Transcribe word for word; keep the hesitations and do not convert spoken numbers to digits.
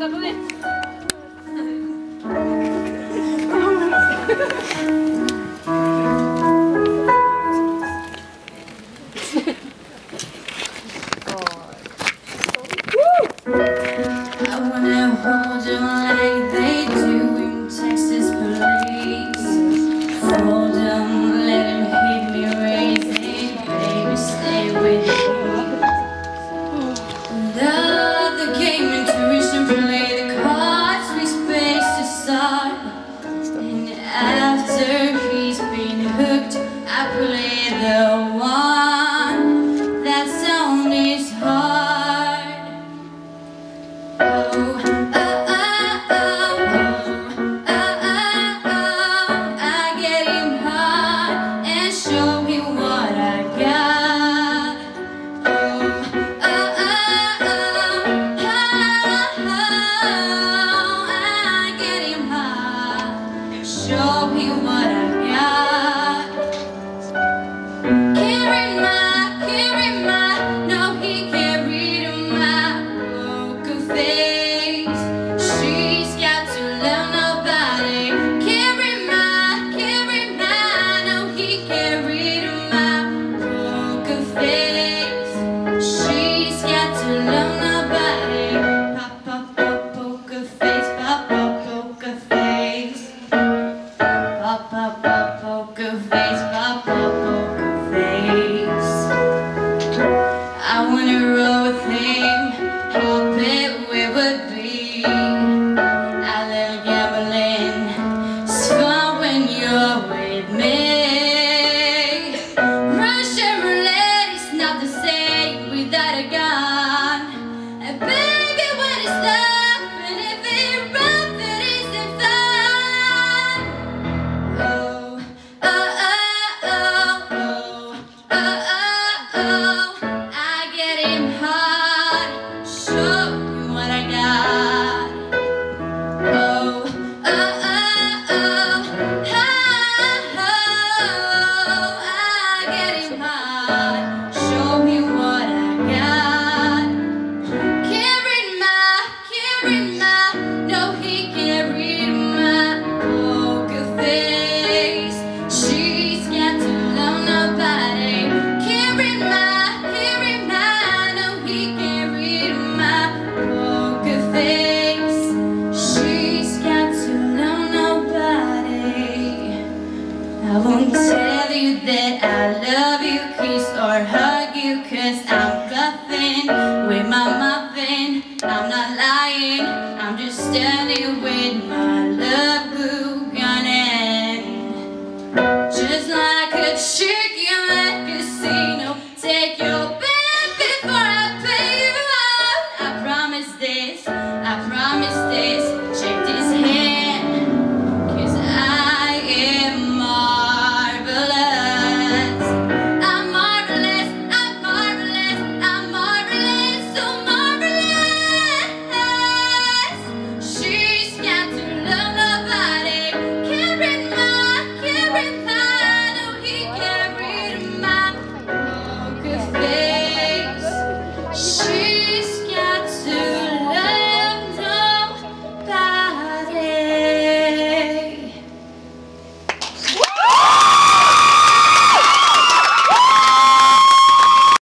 dulu deh. I wanna hold you like they do in Texas police. Hold them, let him hit me, raise it, baby, stay with me. Love the game, intuition, play the cards we space to start. And after he's been hooked, I play the one that sound is hard. Oh, oh, oh, oh, oh, oh, oh, I get him hard and show him what I got. Oh, oh, oh, oh, oh, I get him hard, show him what I got. Carry my, carry my, no he carried my broken face. She's got to love nobody. Carry my, carry my, no he carried my broken face. She's got to love nobody. Pop, pop, pop, poker face, pop, pop, poker face. Pop, pop, pop, poker face, pop, pop, poker face. I wanna roll with him, hoping we would be a little gambling. It's fun when you're with me. Russian roulette is not the same without a gun. And baby, when it's tough, and if it's rough, it isn't fun. Oh, oh, oh, oh, oh, oh, oh, oh, I get him hard, show him what I got. Oh, oh, oh, oh, oh, I get him hard, show him what I got. Carried my, carried my, no he carried my poker face. She's got to love nobody. Carried my, carried my, no he carried my poker face. She's got to love nobody. I won't tell you that I love you, kiss or hug you, cause I'm bluffing with my muffin. I'm not lying, I'm just standing with my love.